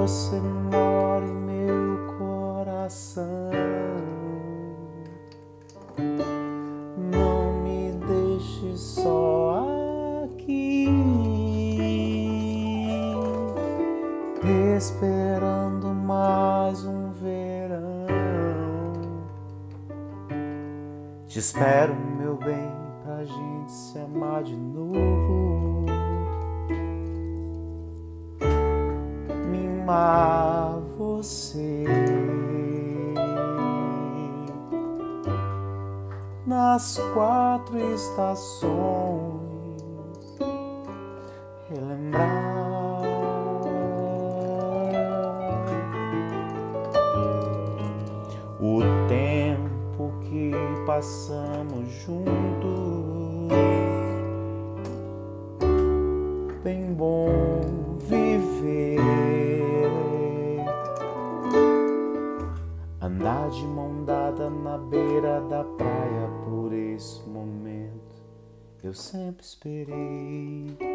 você mora em meu coração. Não me deixe só aqui, esperando mais um verão. Te espero, meu bem, pra gente se amar de novo. Mimar você nas 4 estações, relembrar o tempo que passamos juntos. Bem bom viver, andar de mão dada na beira da praia. Por esse momento eu sempre esperei.